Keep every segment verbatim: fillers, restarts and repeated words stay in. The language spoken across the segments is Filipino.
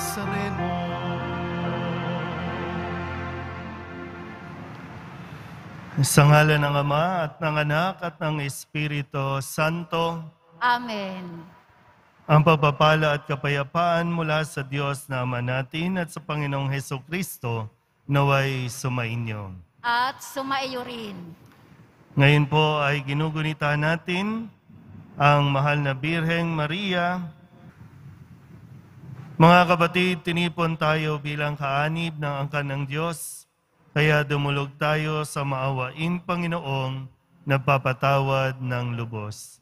Nazareno. Sa ngalan ng Ama at ng Anak at ng Espiritu Santo. Amen. Ang pagpapala at kapayapaan mula sa Diyos na Ama natin at sa Panginoong Hesukristo naway sumainyo. At sumaiyo rin. Ngayon po ay ginugunita natin ang mahal na Birheng Maria. Mga kapatid, tinipon tayo bilang kaanib ng angkan ng Diyos, kaya dumulog tayo sa maawaing Panginoong nagpapatawad ng lubos.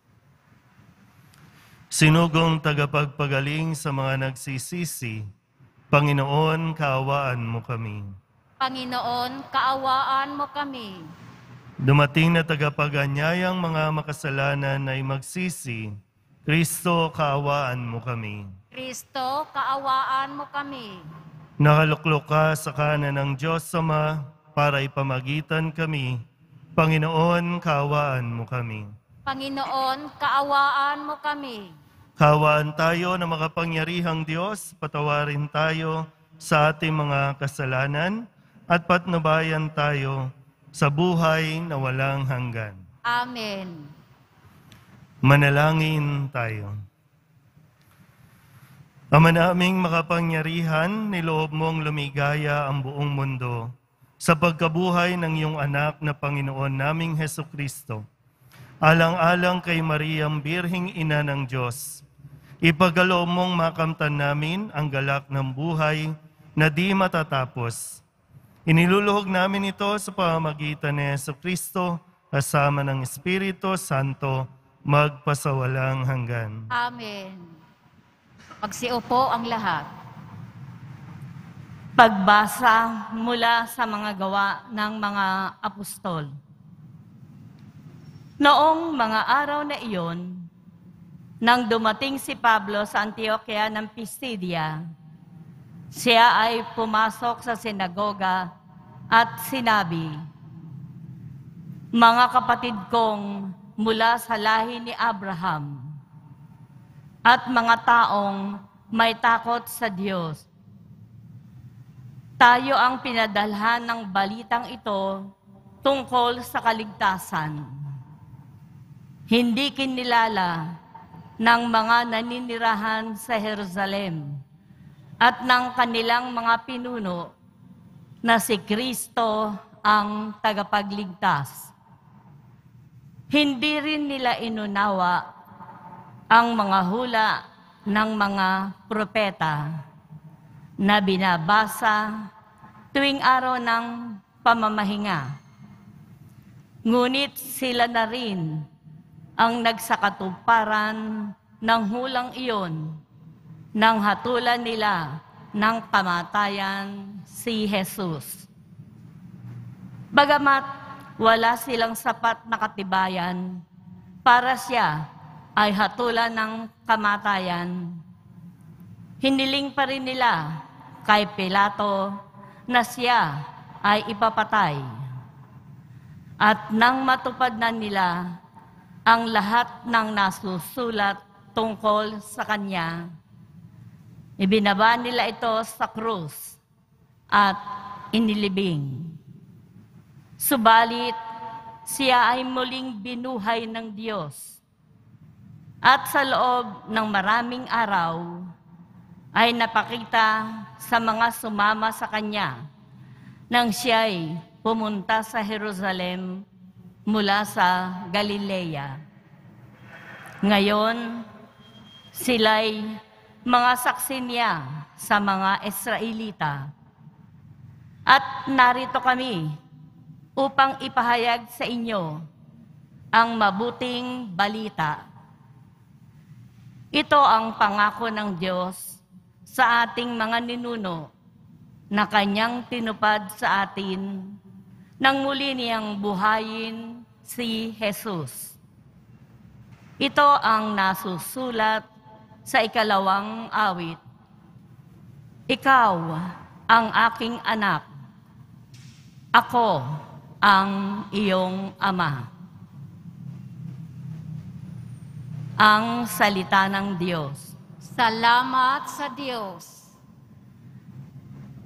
Sinugong tagapagpagaling sa mga nagsisisi, Panginoon, kaawaan mo kami. Panginoon, kaawaan mo kami. Dumating na tagapaganyayang mga makasalanan ay magsisi, Kristo, kaawaan mo kami. Kristo, kaawaan mo kami. Nakaluklok ka sa kanan ng Diyos Ama para ipamagitan kami. Panginoon, kaawaan mo kami. Panginoon, kaawaan mo kami. Kaawaan tayo na makapangyarihang Diyos, patawarin tayo sa ating mga kasalanan at patnubayan tayo sa buhay na walang hanggan. Amen. Manalangin tayo. Ama naming makapangyarihan, niloob mong lumigaya ang buong mundo sa pagkabuhay ng iyong anak na Panginoon naming Hesukristo. Alang-alang kay Mariang Birheng Ina ng Diyos, ipagaloob mong makamtan namin ang galak ng buhay na di matatapos. Iniluluhog namin ito sa pamamagitan ni Hesukristo kasama ng Espiritu Santo magpasawalang hanggan. Amen. Magsiupo ang lahat. Pagbasa mula sa mga gawa ng mga apostol. Noong mga araw na iyon, nang dumating si Pablo sa Antioquia ng Pisidia, siya ay pumasok sa sinagoga at sinabi, "Mga kapatid kong mula sa lahi ni Abraham, at mga taong may takot sa Diyos. Tayo ang pinadalhan ng balitang ito tungkol sa kaligtasan. Hindi kinilala ng mga naninirahan sa Jerusalem at ng kanilang mga pinuno na si Kristo ang tagapagligtas. Hindi rin nila inunawa ang mga hula ng mga propeta na binabasa tuwing araw ng pamamahinga. Ngunit sila na rin ang nagsakatuparan ng hulang iyon nang hatulan nila ng kamatayan si Jesus. Bagamat wala silang sapat na katibayan para siya ay hatulan ng kamatayan, hiniling pa rin nila kay Pilato na siya ay ipapatay. At nang matupad na nila ang lahat ng nasusulat tungkol sa kanya, ibinaba nila ito sa krus at inilibing. Subalit, siya ay muling binuhay ng Diyos. At sa loob ng maraming araw, ay napakita sa mga sumama sa kanya nang siya'y pumunta sa Jerusalem mula sa Galilea. Ngayon, sila'y mga saksi niya sa mga Israelita. At narito kami upang ipahayag sa inyo ang mabuting balita. Ito ang pangako ng Diyos sa ating mga ninuno na Kanyang tinupad sa atin nang muli niyang buhayin si Jesus. Ito ang nasusulat sa ikalawang awit. Ikaw ang aking anak. Ako ang iyong ama. Ang salita ng Diyos. Salamat sa Diyos.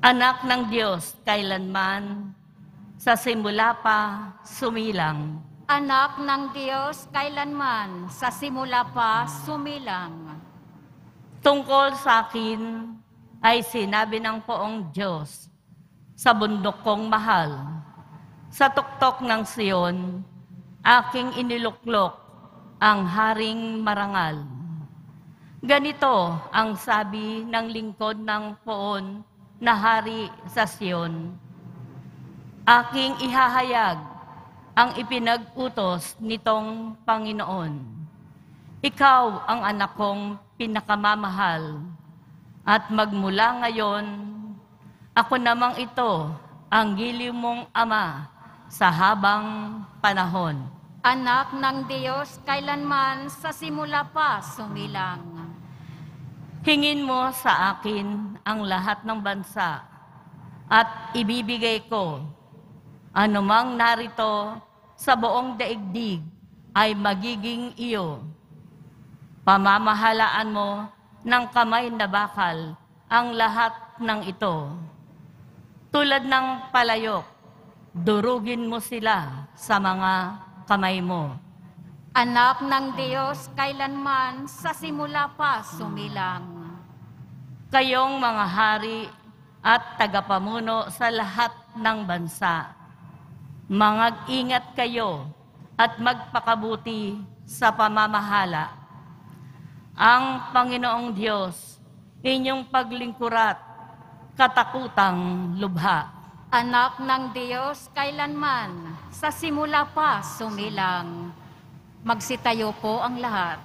Anak ng Diyos, kailanman, sa simula pa, sumilang. Anak ng Diyos, kailanman, sa simula pa, sumilang. Tungkol sa akin ay sinabi ng poong Diyos, sa bundok kong mahal, sa tuktok ng Siyon, aking iniluklok ang haring marangal. Ganito ang sabi ng lingkod ng poon na hari sa Siyon. Aking ihahayag ang ipinag-utos nitong Panginoon. Ikaw ang anak kong pinakamamahal, at magmula ngayon, ako namang ito ang giliw mong ama sa habang panahon. Anak ng Diyos, kailanman, sa simula pa, sumilang. Hingin mo sa akin ang lahat ng bansa at ibibigay ko. Anumang narito sa buong daigdig ay magiging iyo. Pamamahalaan mo ng kamay na bakal ang lahat ng ito. Tulad ng palayok, durugin mo sila sa mga kamay mo. Anak ng Diyos, kailanman, sa simula pa, sumilang. Kayong mga hari at tagapamuno sa lahat ng bansa, mangag-ingat kayo at magpakabuti sa pamamahala. Ang Panginoong Diyos, inyong paglingkurat, katakutang lubha. Anak ng Diyos, kailanman, sa simula pa, sumilang. Magsitayo po ang lahat.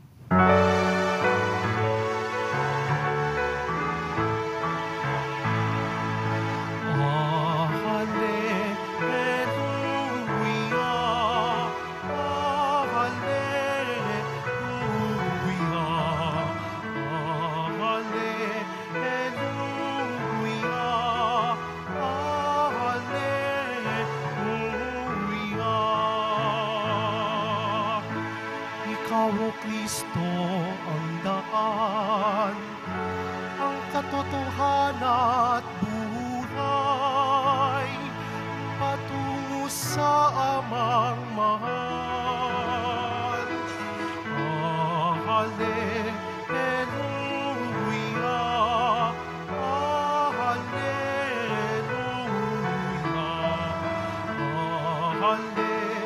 Ikaw, O Kristo, ang daan, ang katotohanan at buhay, patungo sa amang mahal. Ah, Hallelujah, ah, Hallelujah, ah, Hallelujah.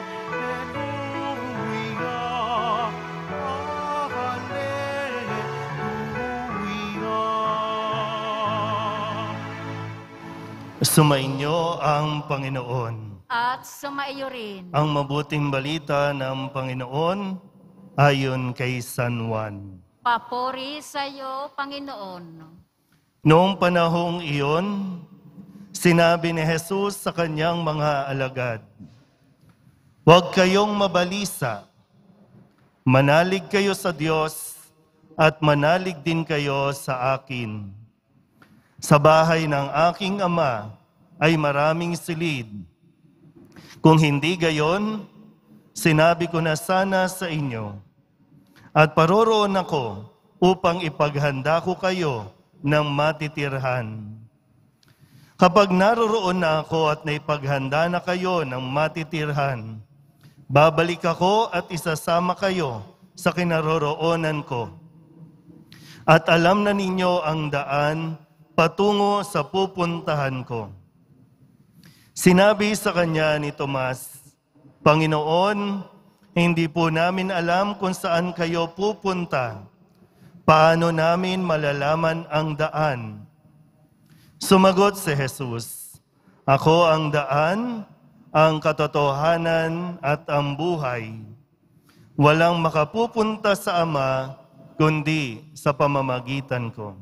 Sumainyo ang Panginoon. At sumaiyo rin. Ang mabuting balita ng Panginoon ayon kay San Juan. Papuri sa iyo, Panginoon. Noong panahong iyon, sinabi ni Jesus sa kanyang mga alagad, "Huwag kayong mabalisa. Manalig kayo sa Diyos at manalig din kayo sa akin. Sa bahay ng aking Ama ay maraming silid. Kung hindi gayon, sinabi ko na sana sa inyo. At paroroon ako upang ipaghanda ko kayo ng matitirhan. Kapag naroroon na ako at naipaghanda na kayo ng matitirhan, babalik ako at isasama kayo sa kinaroroonan ko. At alam na ninyo ang daan patungo sa pupuntahan ko." Sinabi sa kanya ni Tomas, "Panginoon, hindi po namin alam kung saan kayo pupunta. Paano namin malalaman ang daan?" Sumagot si Jesus, "Ako ang daan, ang katotohanan at ang buhay. Walang makapupunta sa Ama kundi sa pamamagitan ko."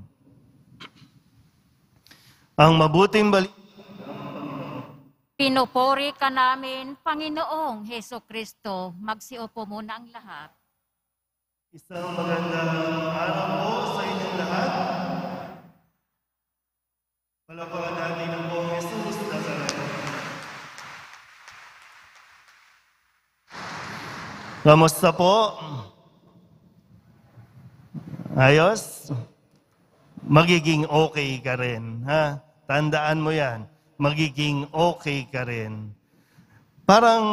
Ang mabuting balita. Pinupuri ka namin, Panginoong Heso Kristo. Magsiupo muna ang lahat. Isang magandang araw po sa inyong lahat. Palakpakan natin ang buong Jesus Nazareno. Kamusta po? Ayos? Magiging okay ka rin, ha? Tandaan mo yan. Magiging okay ka rin. Parang,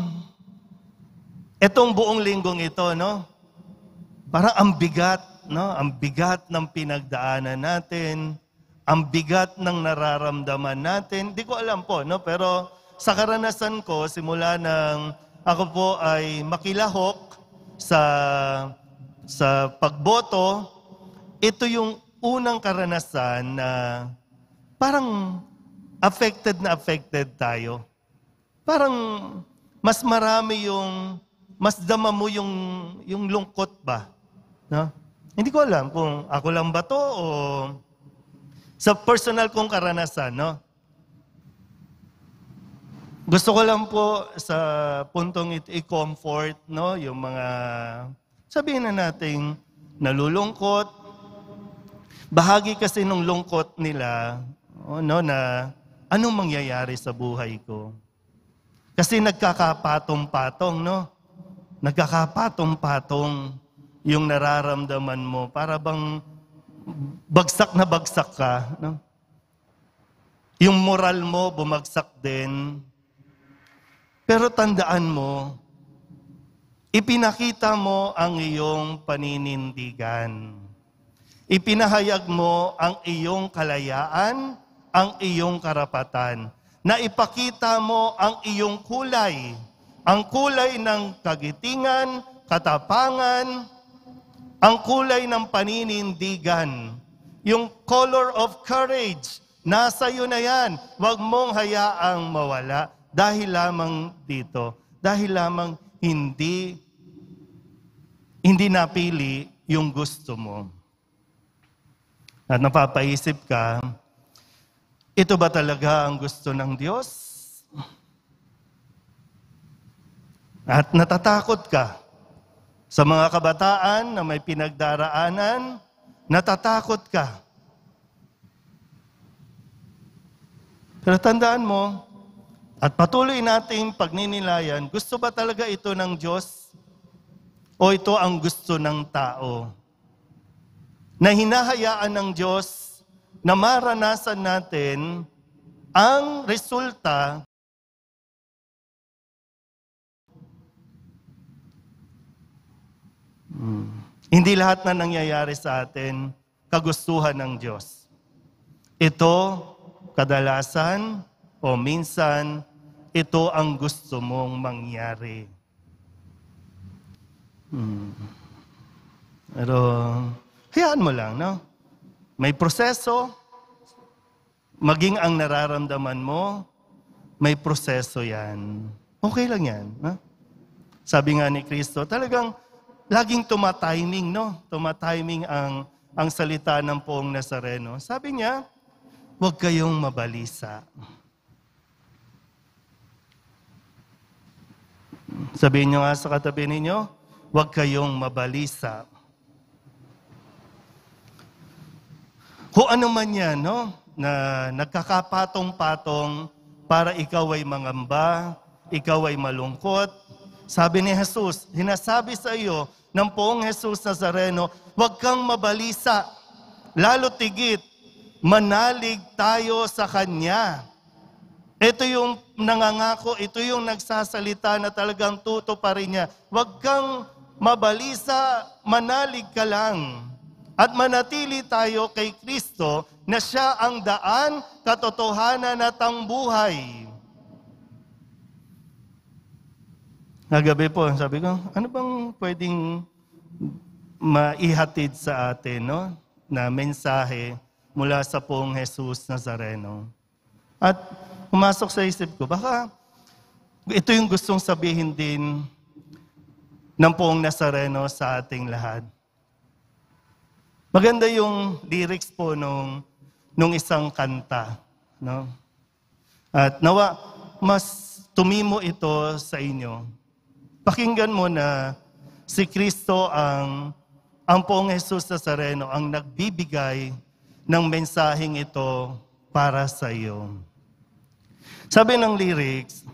etong buong linggong ito, no? Parang ang bigat, no? Ang bigat ng pinagdaanan natin, ang bigat ng nararamdaman natin. Di ko alam po, no? Pero sa karanasan ko, simula nang ako po ay makilahok sa, sa pagboto, ito yung unang karanasan na parang affected na affected tayo. Parang mas marami yung, mas dama mo yung, yung lungkot ba? No? Hindi ko alam kung ako lang ba to o sa personal kong karanasan, no? Gusto ko lang po sa puntong ito i-comfort, no, yung mga sabihin na nating nalulungkot. Bahagi kasi ng lungkot nila, oh, no, na anong mangyayari sa buhay ko. Kasi nagkakapatong-patong, no? Nagkakapatong-patong yung nararamdaman mo. Para bang bagsak na bagsak ka, no? Yung moral mo bumagsak din. Pero tandaan mo, ipinakita mo ang iyong paninindigan. Ipinahayag mo ang iyong kalayaan, ang iyong karapatan. Na ipakita mo ang iyong kulay. Ang kulay ng kagitingan, katapangan, ang kulay ng paninindigan. Yung color of courage, nasa iyo na yan. Huwag mong hayaang mawala dahil lamang dito. Dahil lamang hindi, hindi napili yung gusto mo. At napapaisip ka, ito ba talaga ang gusto ng Diyos? At natatakot ka sa mga kabataan na may pinagdaraanan, natatakot ka. Pero tandaan mo, at patuloy nating pagninilayan, gusto ba talaga ito ng Diyos? O ito ang gusto ng tao? Na hinahayaan ng Diyos na maranasan natin ang resulta hmm. Hindi lahat na nangyayari sa atin kagustuhan ng Diyos. Ito, kadalasan o minsan, ito ang gusto mong mangyari. Hmm. Pero, hayaan mo lang, no? May proseso, maging ang nararamdaman mo, may proseso yan. Okay lang yan. No? Sabi nga ni Kristo, talagang laging tumatiming, no? Tumatiming ang, ang salita ng Poong Nazareno. Sabi niya, huwag kayong mabalisa. Sabihin niyo nga sa katabi ninyo, huwag kayong mabalisa. Kung ano man yan, no? Na nagkakapatong-patong para ikaw ay mangamba, ikaw ay malungkot. Sabi ni Jesus, hinasabi sa iyo ng Poong Jesus Nazareno, huwag kang mabalisa. Lalo tigit, manalig tayo sa Kanya. Ito yung nangangako, ito yung nagsasalita na talagang tutuparin niya. Huwag kang mabalisa, manalig ka lang. At manatili tayo kay Kristo na siya ang daan, katotohanan at ang buhay. Nagabi po, sabi ko, ano bang pwedeng maihatid sa atin, no? Na mensahe mula sa Poong Jesus Nazareno. At pumasok sa isip ko, baka ito yung gustong sabihin din ng Poong Nazareno sa ating lahat. Maganda yung lyrics po nung, nung isang kanta. No? At nawa, mas tumimo ito sa inyo. Pakinggan mo na si Kristo ang, ang Poong Jesus Nazareno ang nagbibigay ng mensaheng ito para sa iyo. Sabi ng lyrics,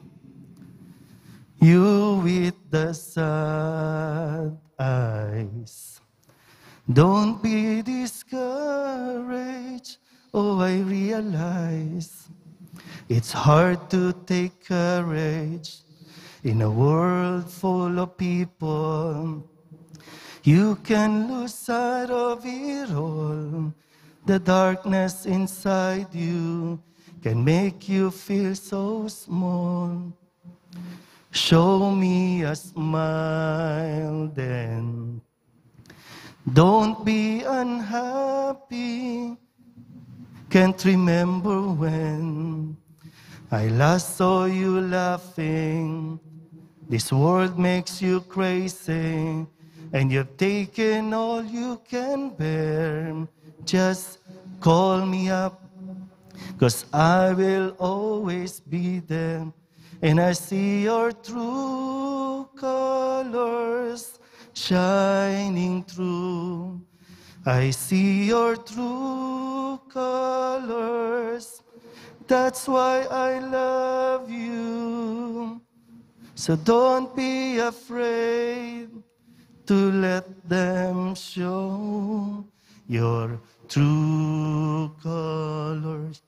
you with the sad eyes, don't be discouraged, oh, I realize it's hard to take courage in a world full of people. You can lose sight of it all. The darkness inside you can make you feel so small. Show me a smile then. Don't be unhappy. Can't remember when I last saw you laughing. This world makes you crazy, and you've taken all you can bear. Just call me up, 'cause I will always be there. And I see your true colors shining through. I see your true colors. That's why I love you. So don't be afraid to let them show your true colors.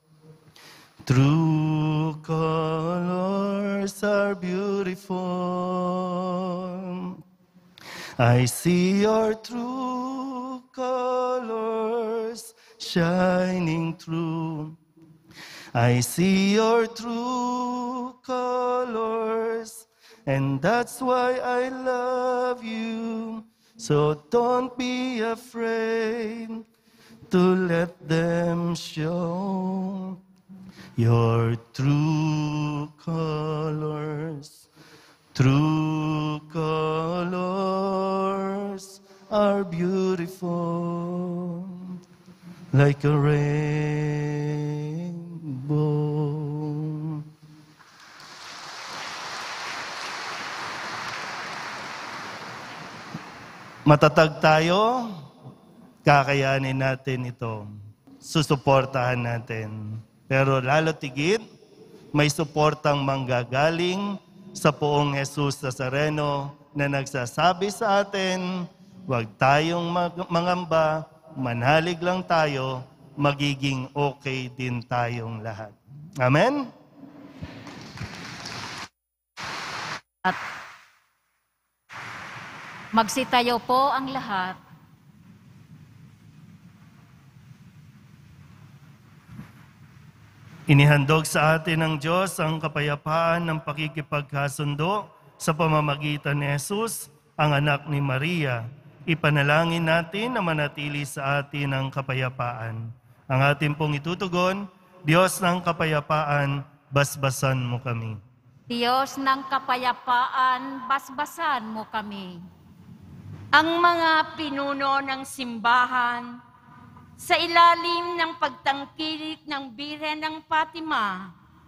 True colors are beautiful. I see your true colors shining through. I see your true colors, and that's why I love you. So don't be afraid to let them show your true colors. True colors are beautiful, like a rainbow. Matatag tayo, kakayanin natin ito. Susuportahan natin. Pero lalo tigit, may suportang manggagaling sa Poong Jesus Nazareno na nagsasabi sa atin, huwag tayong mag- mangamba, manhalig lang tayo, magiging okay din tayong lahat. Amen? At magsitayo po ang lahat. Inihandog sa atin ng Diyos ang kapayapaan ng pakikipagkasundo sa pamamagitan ni Jesus, ang anak ni Maria. Ipanalangin natin na manatili sa atin ang kapayapaan. Ang ating pong itutugon, Diyos ng kapayapaan, basbasan mo kami. Diyos ng kapayapaan, basbasan mo kami. Ang mga pinuno ng simbahan, sa ilalim ng pagtangkilik ng Birhen ng Fatima,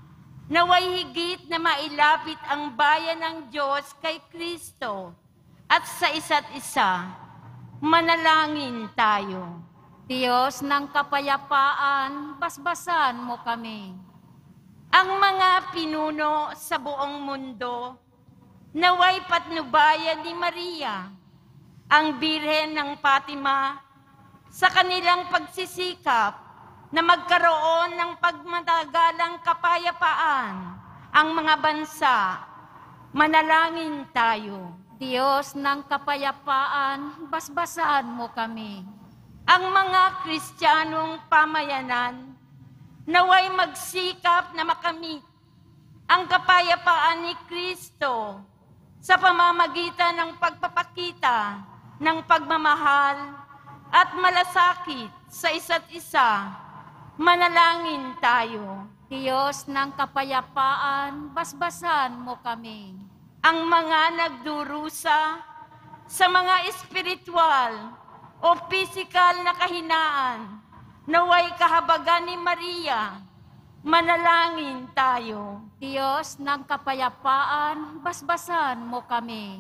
naway higit na mailapit ang bayan ng Diyos kay Kristo at sa isa't isa, manalangin tayo. Diyos ng kapayapaan, basbasan mo kami. Ang mga pinuno sa buong mundo, naway patnubayan ni Maria, ang Birhen ng Fatima, sa kanilang pagsisikap na magkaroon ng pagmatagalang kapayapaan ang mga bansa. Manalangin tayo. Diyos ng kapayapaan, basbasan mo kami. Ang mga Kristiyanong pamayanan naway magsikap na makamit ang kapayapaan ni Kristo sa pamamagitan ng pagpapakita ng pagmamahal at malasakit sa isa't isa. Manalangin tayo. Diyos ng kapayapaan, basbasan mo kami. Ang mga nagdurusa sa mga espiritual o pisikal na kahinaan, naway kahabagan ni Maria, manalangin tayo. Diyos ng kapayapaan, basbasan mo kami.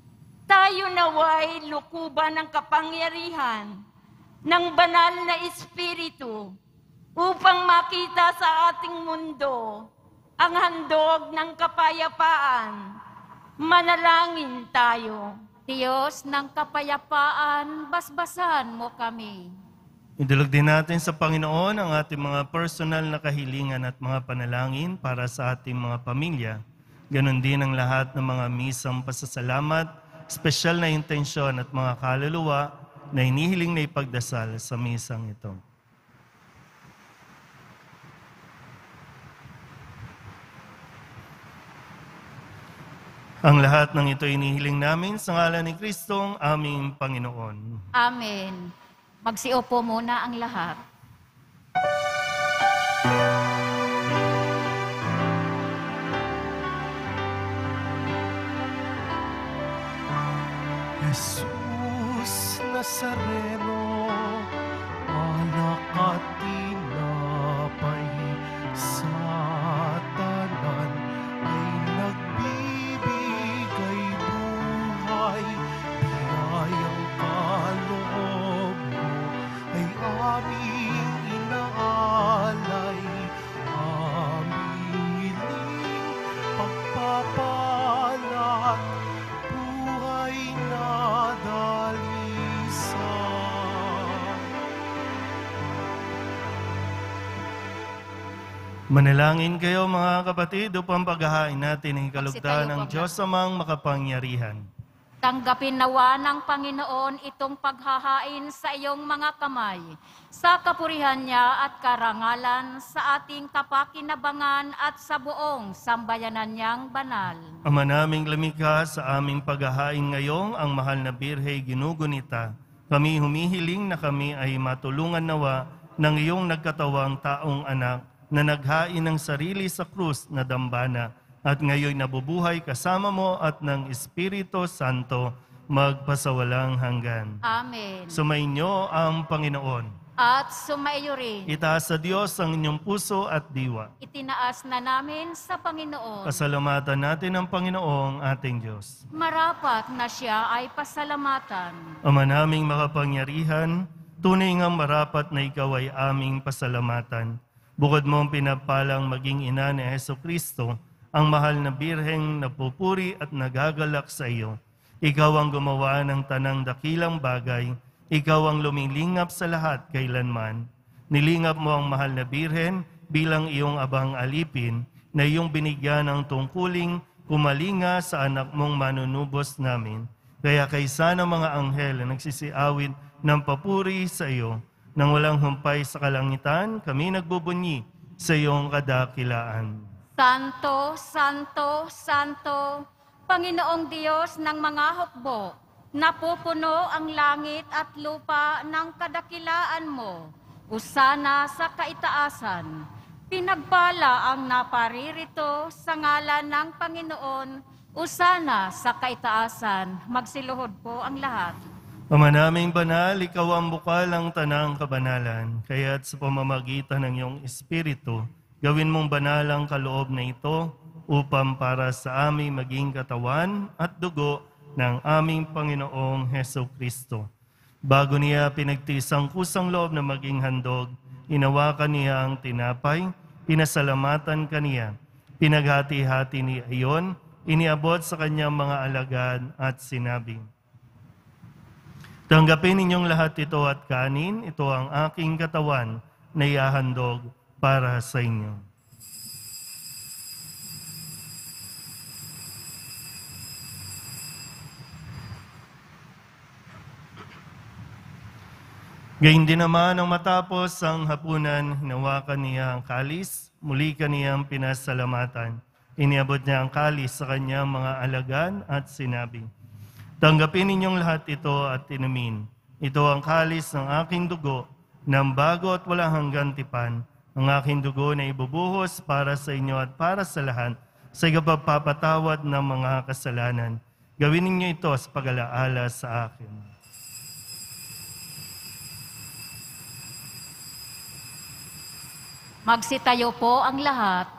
Tayo naway lukuban ng kapangyarihan ng banal na Espiritu upang makita sa ating mundo ang handog ng kapayapaan. Manalangin tayo. Diyos ng kapayapaan, basbasan mo kami. Idulog din natin sa Panginoon ang ating mga personal na kahilingan at mga panalangin para sa ating mga pamilya. Ganon din ang lahat ng mga misang pasasalamat, espesyal na intensyon at mga kaluluwa na hinihiling na ipagdasal sa misang ito. Ang lahat ng ito inihiling namin sa ngalan ni Kristong aming Panginoon. Amen. Magsiupo muna ang lahat. Jesus Nazareno, anak at tinapay sa tanan ay nagbibigay buhay. Biyayang kaloob mo ay aming inaalay, aming hiling pagpapalat, buhay na dalisan. Manalangin kayo mga kapatid upang paghahain natin ang kalugdan ng Diyos amang makapangyarihan. Tanggapin nawa ng Panginoon itong paghahain sa iyong mga kamay, sa kapurihan niya at karangalan sa ating kapakinabangan at sa buong sambayanan niyang banal. Ama naming lumikha, sa aming paghahain ngayong ang mahal na Birhey ginugunita, kami humihiling na kami ay matulungan nawa ng iyong nagkatawang taong anak na naghain ng sarili sa krus na dambana at ngayon nabubuhay kasama mo at ng Espiritu Santo magpasawalang hanggan. Amen. Sumainyo ang Panginoon. At sumaiyo rin. Itaas sa Diyos ang inyong puso at diwa. Itinaas na namin sa Panginoon. Pasalamatan natin ang Panginoong ating Diyos. Marapat na siya ay pasalamatan. Ama naming makapangyarihan, tunay ngang marapat na ikaw ay aming pasalamatan. Bukod mong pinapalang maging ina ni Jesucristo, ang mahal na birheng napupuri at nagagalak sa iyo. Ikaw ang gumawa ng tanang dakilang bagay, ikaw ang lumilingap sa lahat kailanman. Nilingap mo ang mahal na birhen bilang iyong abang alipin na iyong binigyan ng tungkuling kumalinga sa anak mong manunubos namin. Kaya kaysa ng mga anghel na nagsisiawit ng papuri sa iyo, nang walang humpay sa kalangitan, kami nagbubunyi sa iyong kadakilaan. Santo, Santo, Santo, Panginoong Diyos ng mga hukbo, napupuno ang langit at lupa ng kadakilaan mo. Usana sa kaitaasan, pinagpala ang naparirito sa ngalan ng Panginoon. Usana sa kaitaasan, magsiluhod po ang lahat. Ama naming banal, ikaw ang bukal ng tanang kabanalan, kaya't sa pamamagitan ng iyong Espiritu, gawin mong banal ang kaloob na ito upang para sa aming maging katawan at dugo ng aming Panginoong Heso Kristo. Bago niya pinagtiis ang kusang loob na maging handog, inawakan niya ang tinapay, pinasalamatan kaniya, pinaghati-hati niya iyon, iniabot sa kanyang mga alagad at sinabi, tanggapin ninyong lahat ito at kanin, ito ang aking katawan na ihahandog para sa inyo. Gayun din naman nang matapos ang hapunan, hinawakan niya ang kalis, muli kaniyang pinasalamatan. Iniabot niya ang kalis sa kanyang mga alagad at sinabi, tanggapin ninyong lahat ito at inumin. Ito ang kalis ng aking dugo, ng bago at walang hanggang tipan. Ang aking dugo na ibubuhos para sa inyo at para sa lahat, sa ikapagpapatawad ng mga kasalanan. Gawin ninyo ito sa pag-alaala sa akin. Magsitayo po ang lahat.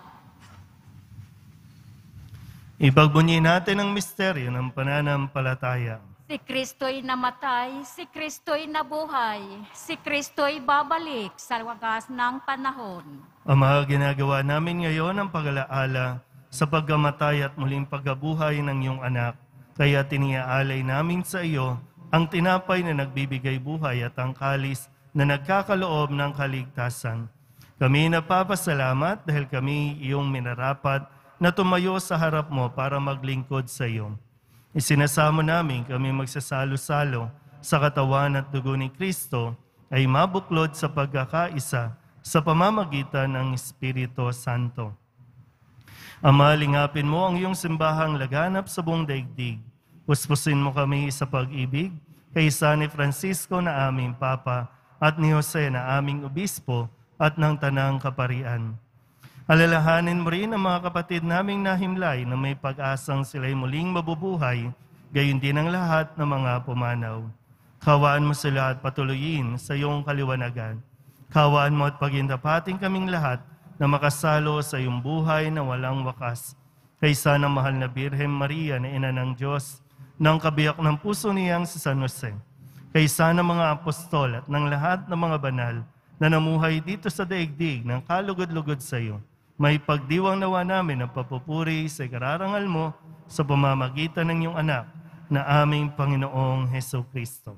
Ipagbunyi natin ang misteryo ng pananampalataya. Si Kristo'y namatay, si Kristo'y nabuhay, si Kristo'y babalik sa wakas ng panahon. Ama, ginagawa namin ngayon ang pag-alaala sa pagkamatay at muling pagkabuhay ng iyong anak. Kaya tiniaalay namin sa iyo ang tinapay na nagbibigay buhay at ang kalis na nagkakaloob ng kaligtasan. Kami napapasalamat dahil kami iyong minarapat na tumayo sa harap mo para maglingkod sa iyo. Isinasamo namin kami magsasalo-salo sa katawan at dugo ni Kristo ay mabuklod sa pagkakaisa sa pamamagitan ng Espiritu Santo. Ama, lingapin mo ang iyong simbahang laganap sa buong daigdig. Puspusin mo kami sa pag-ibig kay San Francisco na aming Papa at ni Jose na aming Obispo at ng Tanang Kaparian. Alalahanin mo rin ang mga kapatid naming nahimlay na may pag-asang sila'y muling mabubuhay, gayon din ang lahat ng mga pumanaw. Kawaan mo sila at patuloyin sa iyong kaliwanagan. Kawaan mo at pagindapating kaming lahat na makasalo sa iyong buhay na walang wakas. Kaysa ng mahal na Birhen Maria na Ina ng Diyos, ng kabiyak ng puso niyang si San Jose. Kaysa ng mga apostol at ng lahat ng mga banal na namuhay dito sa daigdig ng kalugod-lugod sa iyo, may pagdiwang nawa namin ang papupuri sa ikararangal mo sa pamamagitan ng iyong anak na aming Panginoong Heso Kristo.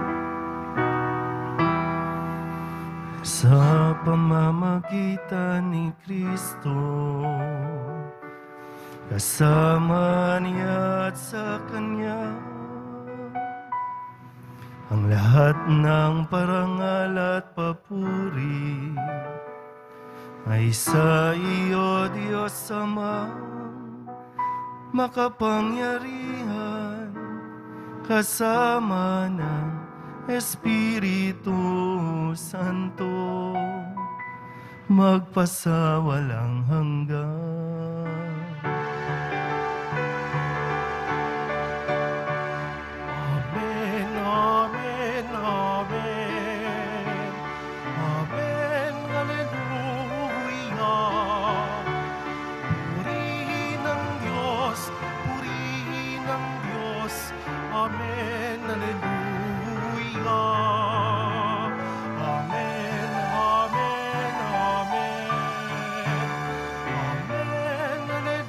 Sa pamamagitan ni Kristo, kasama niya at sa Kanya, ang lahat ng parangal at papuri ay sa iyo, Diyos Ama, makapangyarihan, kasama ng Espiritu Santo, magpasawalang hanggan. Amen, amen, amen. Amen, hallelujah. Purihin ang Diyos, purihin ang Diyos. Amen, hallelujah. Amen, amen, amen. Amen,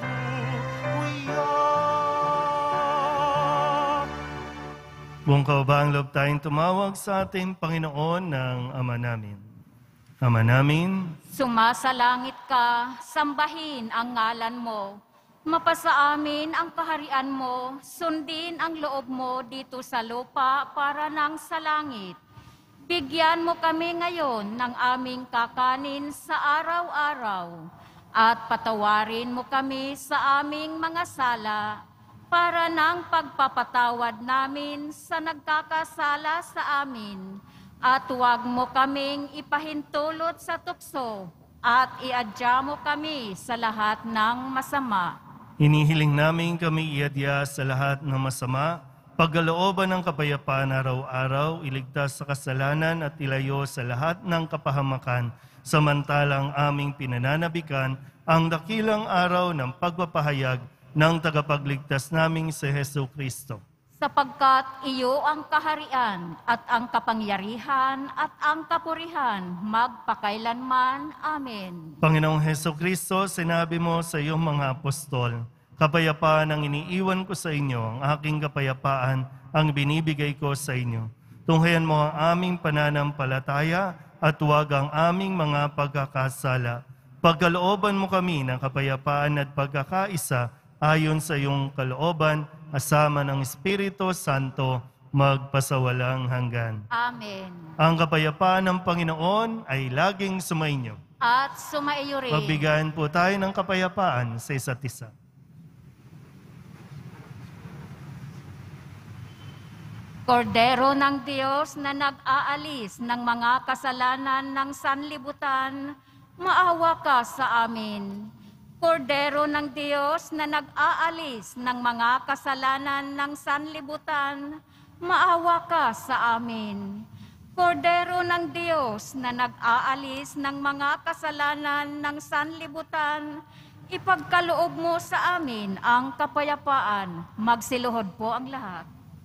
hallelujah. Buong kaubang loob tayong tumawag sa ating Panginoon ng Ama namin. Ama namin, Sumasalangit ka, sambahin ang ngalan mo. Mapasa amin ang kaharian mo, sundin ang loob mo dito sa lupa para nang sa langit. Bigyan mo kami ngayon ng aming kakanin sa araw-araw at patawarin mo kami sa aming mga sala para nang pagpapatawad namin sa nagkakasala sa amin. At huwag mo kaming ipahintulot sa tukso at iadya mo kami sa lahat ng masama. hinihiling namin kami iadya sa lahat ng masama, pagkalooban ng kapayapaan araw-araw, iligtas sa kasalanan at ilayo sa lahat ng kapahamakan, samantalang aming pinananabikan ang dakilang araw ng pagpapahayag ng tagapagligtas naming si Hesu Kristo. Sapagkat iyo ang kaharian at ang kapangyarihan at ang kapurihan magpakailanman. Amen. Panginoong Heso Kristo, sinabi mo sa iyong mga apostol, kapayapaan ang iniiwan ko sa inyo, ang aking kapayapaan ang binibigay ko sa inyo. Tunghayan mo ang aming pananampalataya at huwag ang aming mga pagkakasala. Pagkalooban mo kami ng kapayapaan at pagkakaisa ayon sa iyong kalooban, asama ng Espiritu Santo, magpasawalang hanggan. Amen. Ang kapayapaan ng Panginoon ay laging sumainyo. At sumaiyo rin. Magbigayan po tayo ng kapayapaan sa isa't isa. Kordero ng Diyos na nag-aalis ng mga kasalanan ng sanlibutan, maawa ka sa amin. Kordero ng Diyos na nag-aalis ng mga kasalanan ng sanlibutan, maawa ka sa amin. Kordero ng Diyos na nag-aalis ng mga kasalanan ng sanlibutan, ipagkaloob mo sa amin ang kapayapaan. Magsiluhod po ang lahat.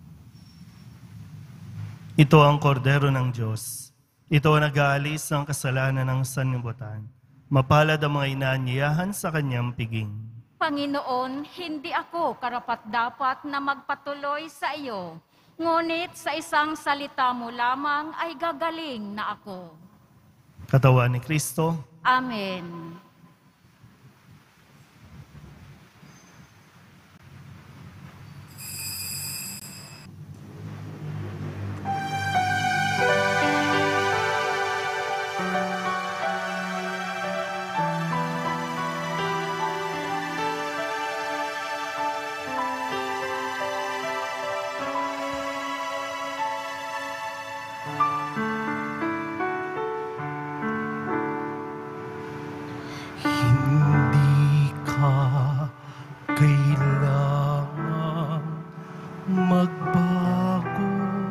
Ito ang kordero ng Diyos. Ito ang nag-aalis ng kasalanan ng sanlibutan. Mapalad ang mga inaanyayahan sa kanyang piging. Panginoon, hindi ako karapat-dapat na magpatuloy sa iyo, Ngunit sa isang salita mo lamang ay gagaling na ako. Katawan ni Kristo. Amen. Hindi ka kailangang magbago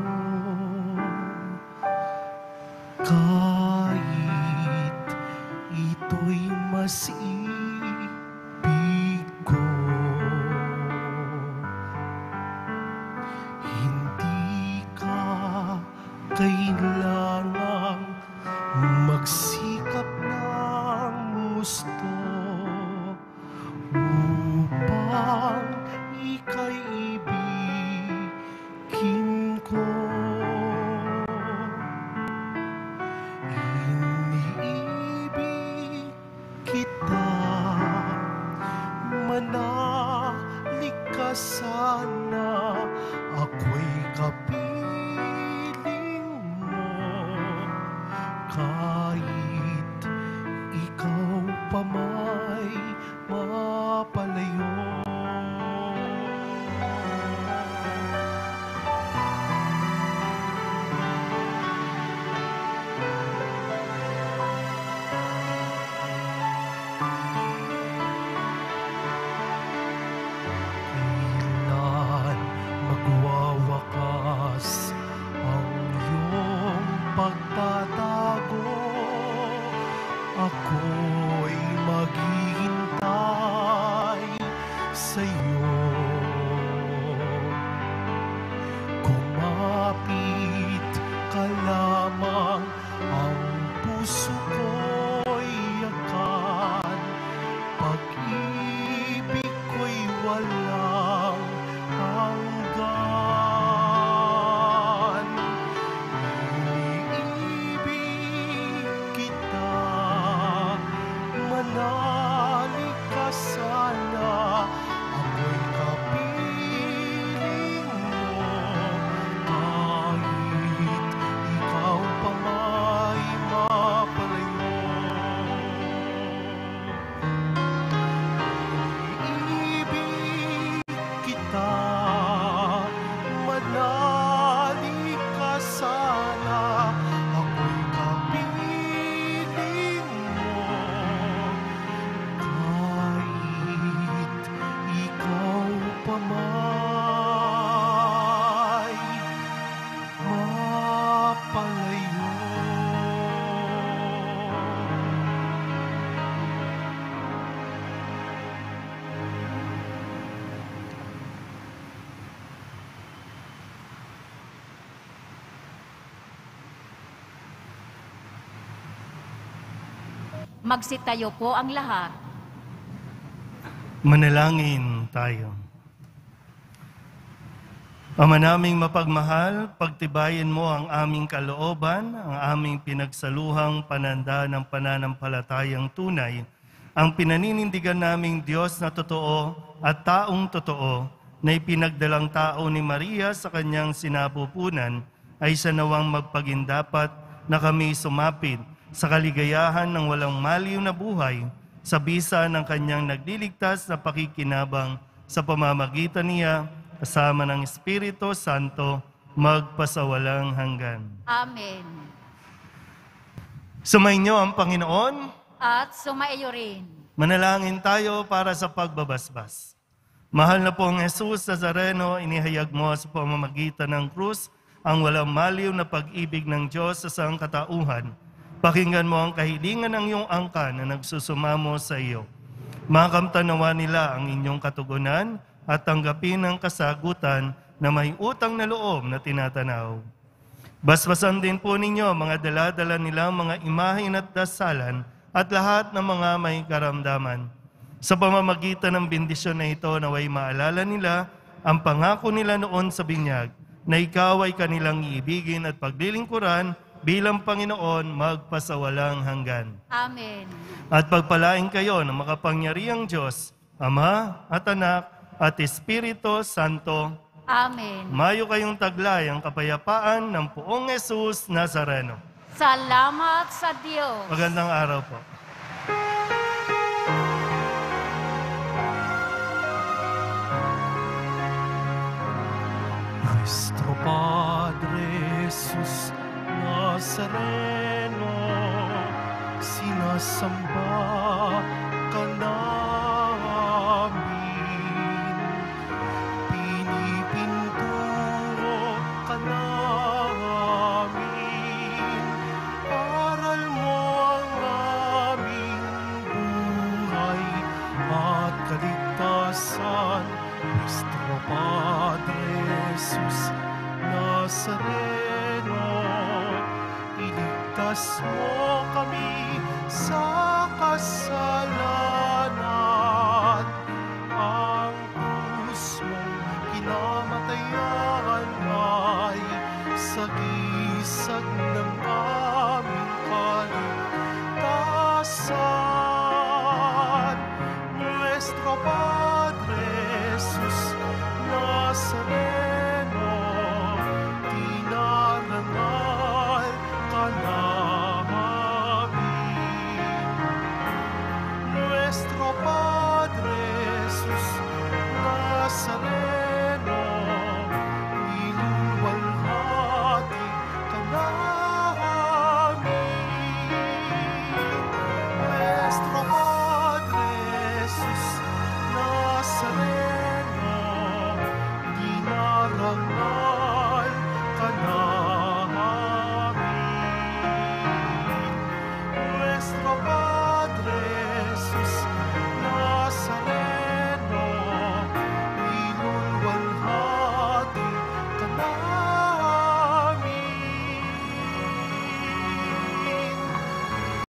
kahit ito'y masibig ko. Hindi ka kailangang magsikap ng gusto upang ika'y ibigin ko. Iniibig kita, manalik ka sana, ako'y kapiling mo. Kahit ikaw pa may mapalayo. Kailan magwawakas ang iyong pagtatago? Ako'y maghihintay sa'yo. Kumapit ka lamang, ang puso ko'y yakan. Pag-ibig ko'y walang hanggan. Iniibig kita, manalik ka sana, ako'y kapiling mo. Kahit ikaw pa may mapalayo. Iniibig kita, manalik ka sana, ako'y kapiling mo. Kahit ikaw pa may mapalayo. Magsitayo po ang lahat. Manalangin tayo. Ama naming mapagmahal, pagtibayin mo ang aming kalooban, ang aming pinagsaluhang pananda ng pananampalatayang tunay, ang pinaninindigan naming Diyos na totoo at taong totoo na ipinagdalang tao ni Maria sa kanyang sinapupunan ay sa nawang magpagindapat na kami sumapit sa kaligayahan ng walang maliw na buhay sa bisa ng kanyang nagliligtas na pakikinabang sa pamamagitan niya kasama ng Espiritu Santo magpasawalang hanggan. Amen. Sumainyo ang Panginoon. At sumaiyo rin. Manalangin tayo para sa pagbabasbas. Mahal na pong Jesus Nazareno, inihayag mo sa pamamagitan ng krus ang walang maliw na pag-ibig ng Diyos sa sangkatauhan. Pakinggan mo ang kahilingan ng iyong angkan na nagsusumamo sa iyo. Makamtanawa nila ang inyong katugunan at tanggapin ang kasagutan na may utang na loob na tinatanaw. Basbasan din po ninyo mga dala-dala nilang mga imahin at dasalan at lahat ng mga may karamdaman. Sa pamamagitan ng bendisyon na ito, naway maalala nila ang pangako nila noon sa binyag na ikaw ay kanilang iibigin at paglilingkuran bilang Panginoon magpasawalang hanggan. Amen. At pagpalain kayo ng makapangyarihang Diyos, Ama at Anak at Espiritu Santo. Amen. Mayo kayong taglay ang kapayapaan ng Poong Jesus Nazareno. Salamat sa Diyos. Magandang araw po. Nuestro Padre Jesus Nazareno, sinasamba ka namin, pinipinturo ka namin, aral mo ang aming buhay at kaligtasan. Nuestro Padre Jesus Nazareno, iligtas mo kami sa kasalanan. Ang krus mong kinamatayan ay sagisag ng aming kaligtasan.